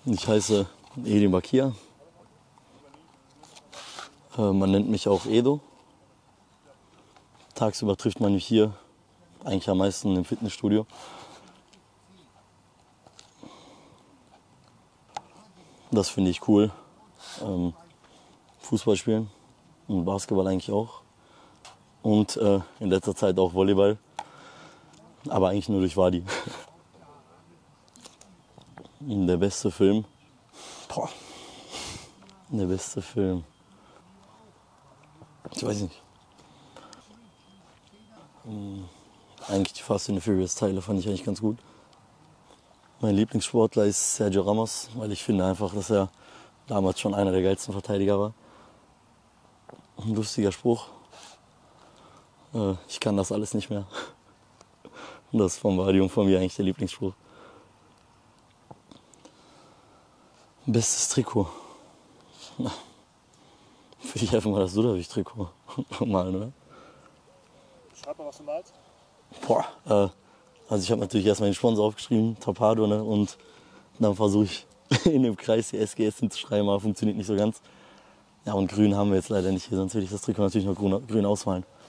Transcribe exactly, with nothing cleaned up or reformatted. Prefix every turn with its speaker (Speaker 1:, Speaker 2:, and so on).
Speaker 1: Ich heiße Edin Bakia. Äh, man nennt mich auch Edo. Tagsüber trifft man mich hier eigentlich am meisten im Fitnessstudio. Das finde ich cool. Ähm, Fußball spielen und Basketball eigentlich auch. Und äh, in letzter Zeit auch Volleyball. Aber eigentlich nur durch Wadi. Der beste Film. Boah. Der beste Film. Ich weiß nicht. Ähm, eigentlich die Fast and the Furious Teile fand ich eigentlich ganz gut. Mein Lieblingssportler ist Sergio Ramos, weil ich finde einfach, dass er damals schon einer der geilsten Verteidiger war. Ein lustiger Spruch. Äh, ich kann das alles nicht mehr. Das ist vom Wadi und von mir eigentlich der Lieblingsspruch. Bestes Trikot. Na, will ich einfach mal das Sudavic-Trikot malen, oder?
Speaker 2: Schreib mal, was du malst.
Speaker 1: Boah, äh, also ich habe natürlich erstmal den Sponsor aufgeschrieben, Tapado, ne? Und dann versuche ich in dem Kreis die S G S hinzuschreiben, aber funktioniert nicht so ganz. Ja, und grün haben wir jetzt leider nicht hier, sonst würde ich das Trikot natürlich noch grün, grün ausmalen.